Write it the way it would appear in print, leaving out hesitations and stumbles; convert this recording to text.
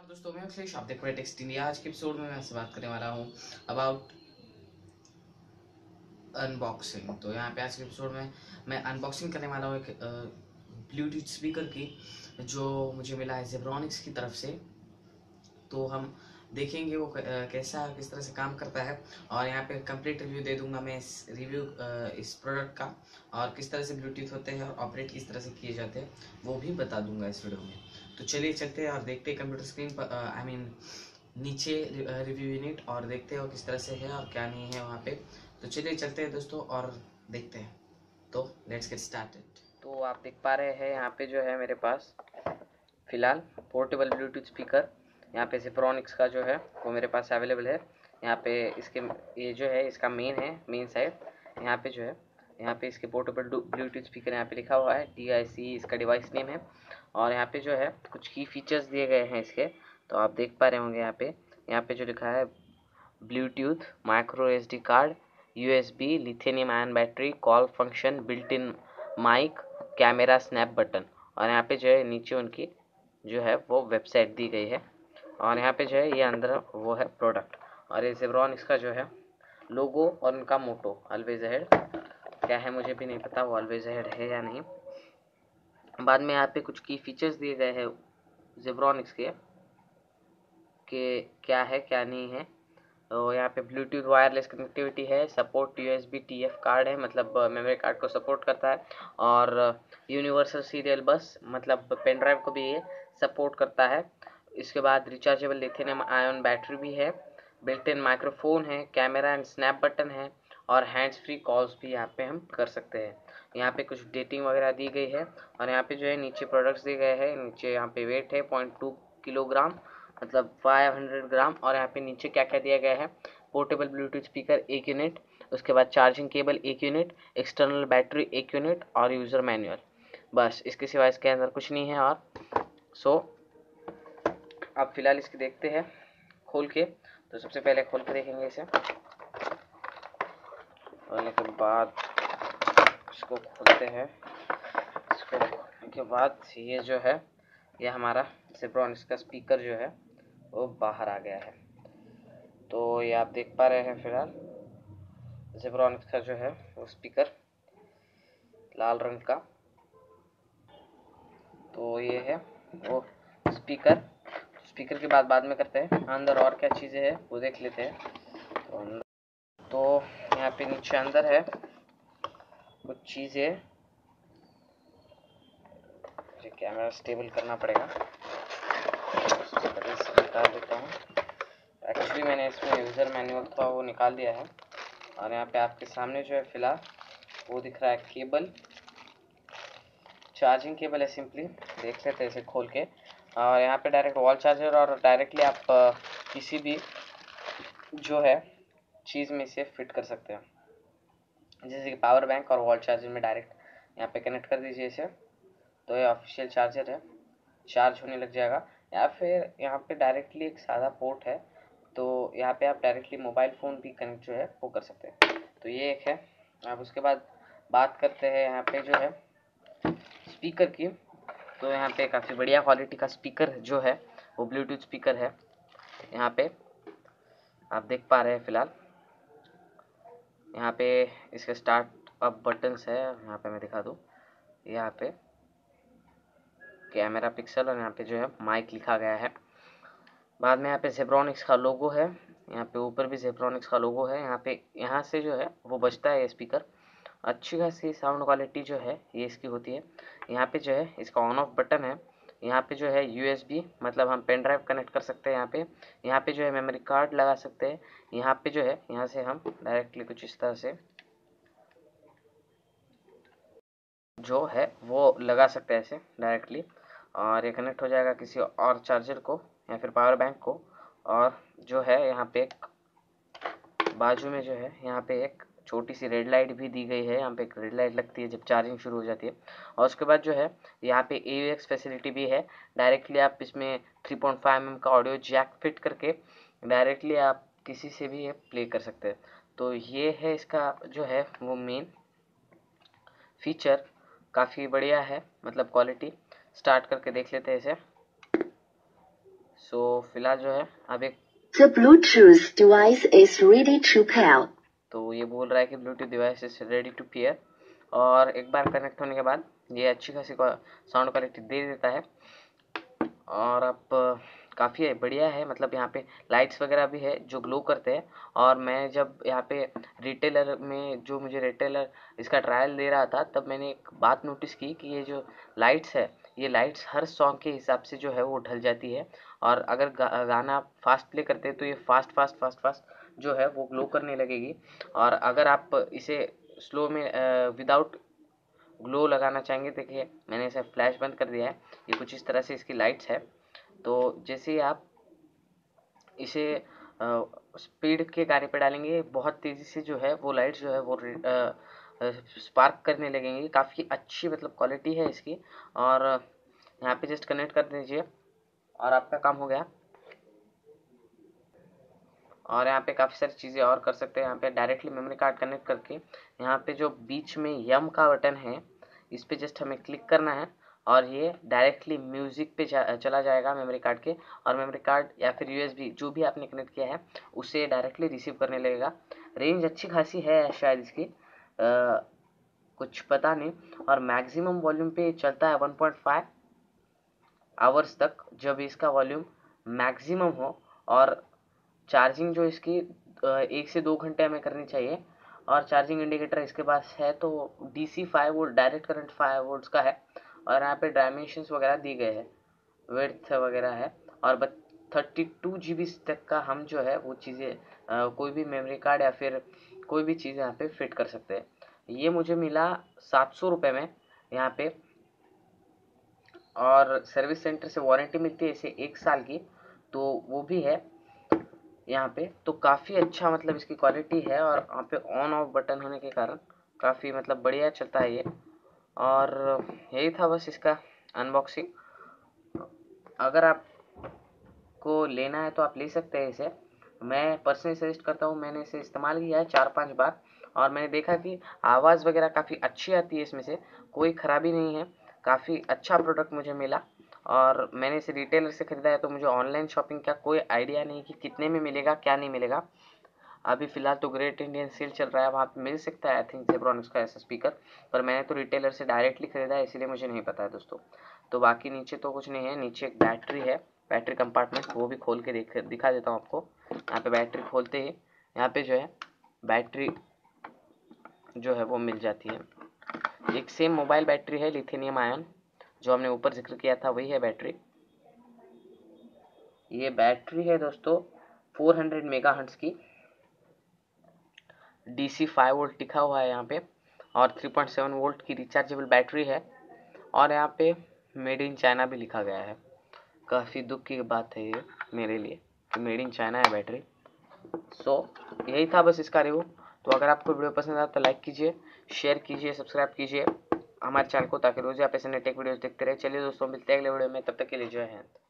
दोस्तों, मैं अखिलेश, आप देख रहे हैं टेक्स्ट इंडिया। आज के एपिसोड में मैं आपसे बात करने वाला हूँ अबाउट अनबॉक्सिंग। तो यहाँ पे आज के एपिसोड में मैं अनबॉक्सिंग करने वाला हूँ एक ब्लूटूथ स्पीकर की, जो मुझे मिला है जेब्रॉनिक्स की तरफ से। तो हम देखेंगे वो कैसा किस तरह से काम करता है, और यहाँ पे कंप्लीट रिव्यू दे दूंगा मैं इस प्रोडक्ट का, और किस तरह से ब्लूटूथ होते हैं और ऑपरेट किस तरह से किए जाते हैं वो भी बता दूंगा इस वीडियो में। तो चलिए चलते हैं और देखते हैं कंप्यूटर स्क्रीन पर नीचे रिव्यू यूनिट, और देखते हो किस तरह से है और क्या नहीं है वहाँ पे। तो चलिए चलते हैं दोस्तों और देखते हैं। तो लेट्स गेट स्टार्टेड। तो आप देख पा रहे हैं यहाँ पे जो है मेरे पास फिलहाल पोर्टेबल ब्लूटूथ स्पीकर, यहाँ पे जेब्रॉनिक्स का जो है वो मेरे पास अवेलेबल है। यहाँ पे इसके ये जो है इसका मेन साइड, यहाँ पे जो है यहाँ पे इसके पोर्टेबल ब्लूटूथ स्पीकर यहाँ पे लिखा हुआ है DIC, इसका डिवाइस नेम है। और यहाँ पे जो है कुछ की फीचर्स दिए गए हैं इसके, तो आप देख पा रहे होंगे यहाँ पे जो लिखा है Bluetooth micro SD card, USB, lithium ion battery, call function, built in mic, camera, snap button. और यहाँ पे जो है नीचे उनकी जो है वो वेबसाइट दी गई है, और यहाँ पे जो है ये अंदर वो है प्रोडक्ट। और ये जेब्रॉनिक्स का जो है लोगो और उनका मोटो ऑलवेज अहेड क्या है मुझे भी नहीं पता, वो ऑलवेज अहेड है या नहीं। बाद में यहाँ पे कुछ की फीचर्स दिए गए हैं जेब्रॉनिक्स के क्या है क्या नहीं है। तो यहाँ पे ब्लूटूथ वायरलेस कनेक्टिविटी है, सपोर्ट USB TF कार्ड है, मतलब मेमोरी कार्ड को सपोर्ट करता है। और यूनिवर्सल सीरियल बस, मतलब पेन ड्राइव को भी ये सपोर्ट करता है। इसके बाद रिचार्जेबल लिथियम आयन बैटरी भी है, बिल्ट इन माइक्रोफोन है, कैमरा एंड स्नैप बटन है, और हैंड्स फ्री कॉल्स भी यहाँ पे हम कर सकते हैं। यहाँ पे कुछ डेटिंग वगैरह दी गई है, और यहाँ पे जो है नीचे प्रोडक्ट्स दिए गए हैं। नीचे यहाँ पे वेट है 0.2 किलोग्राम, मतलब 500 ग्राम। और यहाँ पे नीचे क्या क्या दिया गया है, पोर्टेबल ब्लूटूथ स्पीकर 1 यूनिट, उसके बाद charging cable 1 unit, external battery 1 unit, और यूज़र मैनुअल। बस इसके सिवा इसके अंदर कुछ नहीं है। और अब फिलहाल इसके देखते हैं खोल के। तो सबसे पहले खोल के देखेंगे इसे, खोलने के बाद इसको खोलते हैं। इसको खोलने के बाद ये जो है ये हमारा जेब्रॉनिक्स का स्पीकर जो है वो बाहर आ गया है। तो ये आप देख पा रहे हैं फिलहाल जेब्रॉनिक्स का जो है वो स्पीकर लाल रंग का। तो ये है वो स्पीकर की बात बाद में करते हैं, अंदर और क्या चीज़ें हैं वो देख लेते हैं। तो यहाँ पे नीचे अंदर है कुछ चीज़ें, मुझे कैमरा स्टेबल करना पड़ेगा, निकाल देता हूँ। एक्चुअली मैंने इसमें यूज़र मैनुअल था वो निकाल दिया है। और यहाँ पे आपके सामने जो है फिलहाल वो दिख रहा है केबल, चार्जिंग केबल है। सिंपली देख लेते हैं इसे खोल के। और यहाँ पे डायरेक्ट वॉल चार्जर, और डायरेक्टली आप किसी भी जो है चीज़ में इसे फिट कर सकते हैं, जैसे कि पावर बैंक और वॉल चार्जर में डायरेक्ट यहाँ पे कनेक्ट कर दीजिए इसे। तो ये ऑफिशियल चार्जर है, चार्ज होने लग जाएगा। या फिर यहाँ पे डायरेक्टली एक सादा पोर्ट है, तो यहाँ पे आप डायरेक्टली मोबाइल फ़ोन भी कनेक्ट जो है वो कर सकते हैं। तो ये एक है। अब उसके बाद बात करते हैं यहाँ पे जो है स्पीकर की। तो यहाँ पे काफ़ी बढ़िया क्वालिटी का स्पीकर जो है वो ब्लूटूथ स्पीकर है। यहाँ पे आप देख पा रहे हैं फिलहाल यहाँ पे इसके स्टार्ट अप बटन्स है। यहाँ पे मैं दिखा दूँ, यहाँ पे कैमरा पिक्सल, और यहाँ पे जो है माइक लिखा गया है। बाद में यहाँ पे जेब्रॉनिक्स का लोगो है, यहाँ पे ऊपर भी जेब्रॉनिक्स का लोगो है। यहाँ से जो है वो बजता है ये स्पीकर। अच्छी खासी साउंड क्वालिटी जो है ये इसकी होती है। यहाँ पे जो है इसका ऑन ऑफ बटन है। यहाँ पे जो है USB, मतलब हम पेन ड्राइव कनेक्ट कर सकते हैं। यहाँ पे जो है मेमोरी कार्ड लगा सकते हैं। यहाँ पे जो है यहाँ से हम डायरेक्टली कुछ इस तरह से जो है वो लगा सकते हैं ऐसे डायरेक्टली, और ये कनेक्ट हो जाएगा किसी और चार्जर को या फिर पावर बैंक को। और जो है यहाँ पे एक बाजू में जो है यहाँ पे एक छोटी सी रेड लाइट भी दी गई है। यहाँ पे एक रेड लाइट लगती है जब चार्जिंग शुरू हो जाती है। और उसके बाद जो है यहाँ पे AUX फैसिलिटी भी है। डायरेक्टली आप इसमें 3.5 mm का ऑडियो जैक फिट करके डायरेक्टली आप किसी से भी ये प्ले कर सकते हैं। तो ये है इसका जो है वो मेन फीचर, काफ़ी बढ़िया है, मतलब क्वालिटी। स्टार्ट करके देख लेते हैं इसे। सो फिलहाल जो है अब एक The Bluetooth device is ready to pair. तो ये बोल रहा है कि Bluetooth device is ready to pair, और एक बार कनेक्ट होने के बाद ये अच्छी खासी साउंड क्वालिटी दे देता है। और अब काफ़ी बढ़िया है, मतलब यहाँ पे लाइट्स वगैरह भी है जो ग्लो करते हैं। और मैं जब यहाँ पे रिटेलर में जो मुझे रिटेलर इसका ट्रायल दे रहा था, तब मैंने एक बात नोटिस की कि ये जो लाइट्स है, ये लाइट्स हर सॉन्ग के हिसाब से जो है वो ढल जाती है। और अगर गाना फास्ट प्ले करते हैं तो ये फास्ट फास्ट फास्ट फास्ट जो है वो ग्लो करने लगेगी। और अगर आप इसे स्लो में विदाउट ग्लो लगाना चाहेंगे, देखिए मैंने इसे फ्लैश बंद कर दिया है, ये कुछ इस तरह से इसकी लाइट्स है। तो जैसे ही आप इसे स्पीड के गाने पे डालेंगे, बहुत तेज़ी से जो है वो लाइट्स जो है वो स्पार्क करने लगेंगी। काफ़ी अच्छी मतलब क्वालिटी है इसकी। और यहाँ पे जस्ट कनेक्ट कर दीजिए और आपका काम हो गया। और यहाँ पे काफ़ी सारी चीज़ें और कर सकते हैं। यहाँ पे डायरेक्टली मेमोरी कार्ड कनेक्ट करके यहाँ पे जो बीच में यम का बटन है, इस पे जस्ट हमें क्लिक करना है और ये डायरेक्टली म्यूज़िक पे चला जाएगा मेमोरी कार्ड के। और मेमोरी कार्ड या फिर यूएसबी जो भी आपने कनेक्ट किया है उसे डायरेक्टली रिसीव करने लगेगा। रेंज अच्छी खासी है शायद इसकी, कुछ पता नहीं। और मैक्सिमम वॉल्यूम पे चलता है 1.5 आवर्स तक, जब इसका वॉल्यूम मैक्सिमम हो। और चार्जिंग जो इसकी 1 से 2 घंटे हमें करनी चाहिए। और चार्जिंग इंडिकेटर इसके पास है तो DC 5 volt direct current 5 volts का है। और यहाँ पे डायमेंशंस वगैरह दी गए हैं, विड्थ वगैरह है। और 32 GB तक का हम जो है वो चीज़ें कोई भी मेमोरी कार्ड या फिर कोई भी चीज़ यहाँ पे फिट कर सकते हैं। ये मुझे मिला 700 रुपये में यहाँ पे। और सर्विस सेंटर से वारंटी मिलती है इसे 1 साल की, तो वो भी है यहाँ पे। तो काफ़ी अच्छा मतलब इसकी क्वालिटी है। और यहाँ पे ऑन ऑफ बटन होने के कारण काफ़ी मतलब बढ़िया चलता है ये। और यही था बस इसका अनबॉक्सिंग। अगर आपको लेना है तो आप ले सकते हैं इसे। मैं पर्सनली सजेस्ट करता हूँ, मैंने इसे इस्तेमाल किया है 4-5 बार और मैंने देखा कि आवाज़ वगैरह काफ़ी अच्छी आती है इसमें से, कोई ख़राबी नहीं है। काफ़ी अच्छा प्रोडक्ट मुझे मिला और मैंने इसे रिटेलर से ख़रीदा है, तो मुझे ऑनलाइन शॉपिंग का कोई आइडिया नहीं कि कितने में मिलेगा क्या नहीं मिलेगा। अभी फ़िलहाल तो ग्रेट इंडियन सेल चल रहा है, वहाँ पे मिल सकता है आई थिंक जेब्रॉनिक्स का ऐसा स्पीकर। पर मैंने तो रिटेलर से डायरेक्टली ख़रीदा है, इसीलिए मुझे नहीं पता है दोस्तों। तो बाकी नीचे तो कुछ नहीं है, नीचे एक बैटरी है, बैटरी कंपार्टमेंट, वो भी खोल के दिखा देता हूँ आपको। यहाँ पे बैटरी खोलते ही यहाँ पे जो है बैटरी जो है वो मिल जाती है। एक सेम मोबाइल बैटरी है लिथियम आयन, जो हमने ऊपर जिक्र किया था वही है बैटरी। ये बैटरी है दोस्तों 400 मेगाहर्ट्ज़ की, DC 5 वोल्ट लिखा हुआ है यहाँ पे। और 3.7 वोल्ट की रिचार्जेबल बैटरी है। और यहाँ पे मेड इन चाइना भी लिखा गया है। काफ़ी दुख की बात है ये मेरे लिए कि मेड इन चाइना है बैटरी। सो यही था बस इसका रिव्यू। तो अगर आपको वीडियो पसंद आया तो लाइक कीजिए, शेयर कीजिए, सब्सक्राइब कीजिए हमारे चैनल को, ताकि रोज आप ऐसे नए टेक वीडियोस देखते रहे। चलिए दोस्तों, मिलते हैं अगले वीडियो में, तब तक के लिए जय हिंद।